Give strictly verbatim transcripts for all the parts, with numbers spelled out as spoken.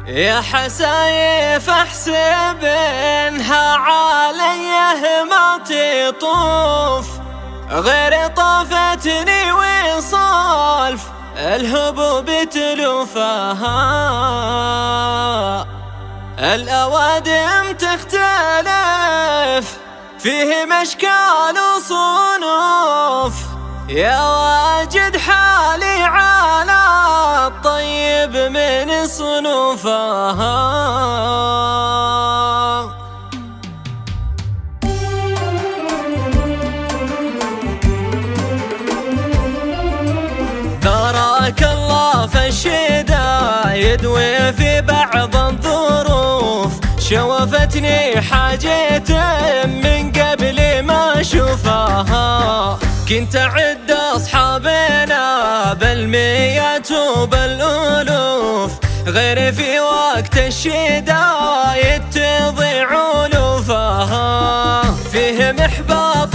يا حسايف احسب انها عليه ما تطوف، غير طافتني وصالف الهبوب تلوفها. الأوادم تختلف فيه مشكال وصنوف، يا واجد حالي على الطيب من صنوفها. بارك الله في الشدا يدوي في بعض الظروف، شوفتني حاجة من قبل ما اشوفها. كنت اعد اصحابنا بالمئات وبالالوف، غير في وقت الشدا يتضيع الوفها. فيه محباط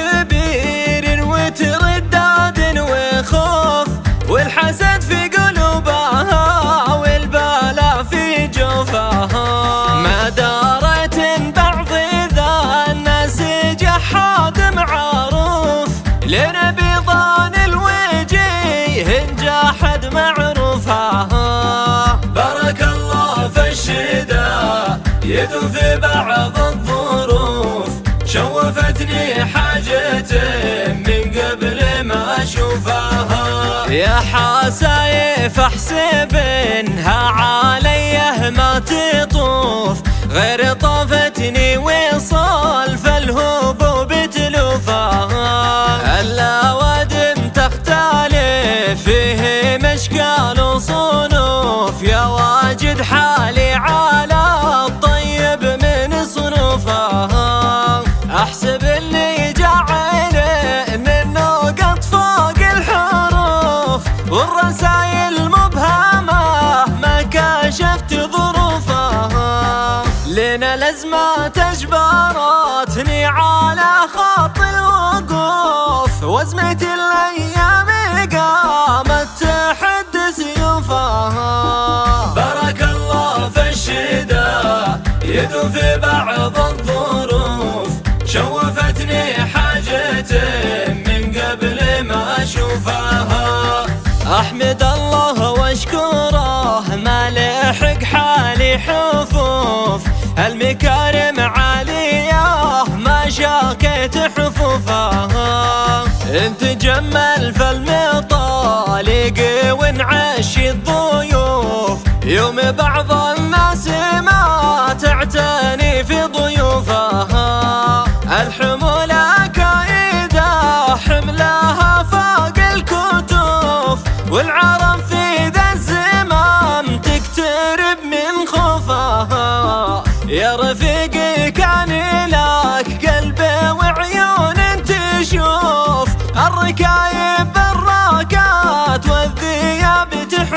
كبير وترداد وخوف، والحسد في قلوبها والبلا في جوفها. ما دارت بعض ذا الناس جحاد معروف، لنبي ضان الوجيه جاحد معروفها. بارك الله في الشدا يدو في بعض الظروف، شوفتني حاجة من قبل ما اشوفها. يا حسايف احسب انها عليه ما تطوف، غير طافتني وصال فالهبوب تلوفها. الأوادم تختلف فيه مشكال وصنوف، يا واجد حالي على الطيب من صنوفها. احسب اللي جعل منه قط فوق الحروف، والرسايل مبهمة ما كشفت ظروفها. لنا الأزمات اجبرتني على خط الوقوف، وازمة الأيام قامت تحد سيوفها. بارك الله في الشدا يدو في بعض الظروف، شوفتني حاجة من قبل ما اشوفها. احمد الله واشكره ما لحق حالي حفوف، المكارم عالية ما شاكيت حفوفها. انت جمل فالمطالق ونعشي الضيوف، يوم بعض الناس ما تعتني في ضيوفها. الحمولة كايدة حملها فوق الكتوف، والعرب في ذا الزمام تقترب من خوفها. يا رفيقي كان لك قلب وعيون تشوف، الركايب بالراكات والذياب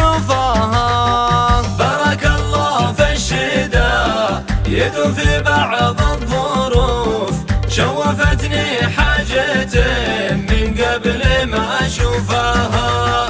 تحوفها. بارك الله في الشدا يدو في بعض الظروف، شوفتني حاجة من قبل ما اشوفها.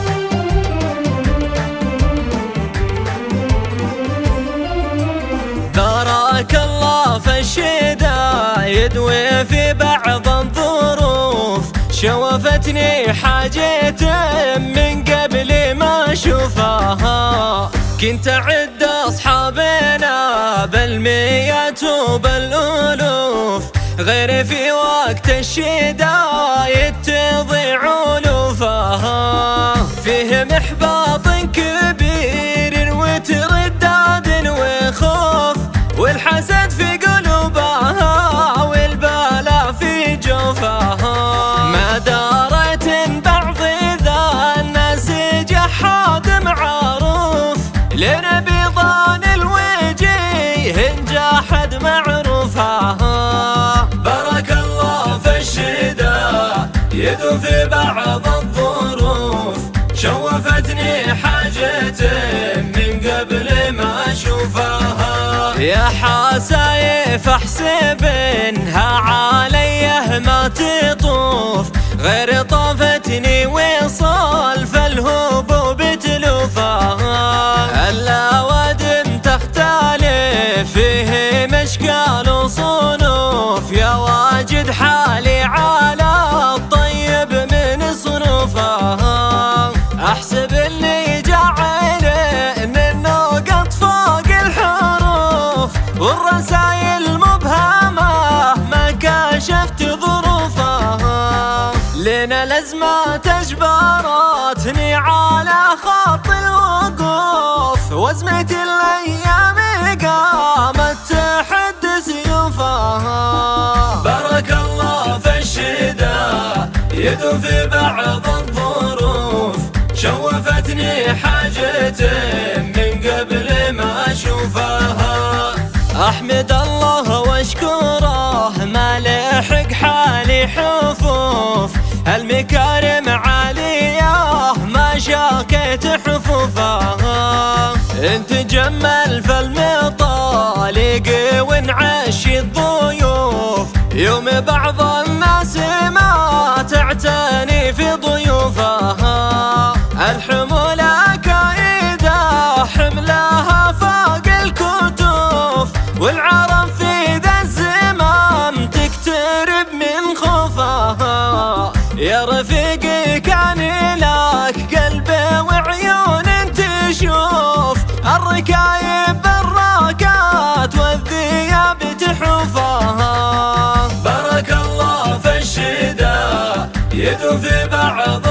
بارك الله في الشدا يدوي في بعض الظروف، شوفتني حاجة من قبل ما اشوفها. كنت اعد اصحابنا بالمئات وبالالوف، غير في وقت الشدا يتضيع الوفها. فيه محباط كبير وترداد وخوف، والحسد في قلوبها والبلا في جوفها. ما دارت بعض ذا الناس جحاد معروف، لنبي ضان الوجيه جاحد معروفها. بارك الله في الشدا يدو في بعض الظروف، شوفتني حاجة من قبل ما اشوفها. يا حسايف احسب انها عليه ما تطوف، غير طافتني وصال فالهبوب تلوفها. الأوادم ما تجبرتني على خط الوقوف، وازمة الأيام قامت تحد سيوفها. بارك الله في الشدة يدو في بعض الظروف، شوفتني حاجة من قبل ما أشوفها. أحمد الله واشكره ما لحق حالي حفوف، المكارم عالية ما شاكيت حفوفها. انت جمل فالمطالق ونعشي الضيوف، يوم بعض الناس ما تعتني في ضيوفها. الحمولة كايدة حملها فوق الكتوف، والعرب في ذا الزمام تقترب من خوفها. يا رفيقي كان لك قلب وعيون تشوف، الركايب بالراكات والذياب تحوفها. بارك الله في الشدة يدو في بعض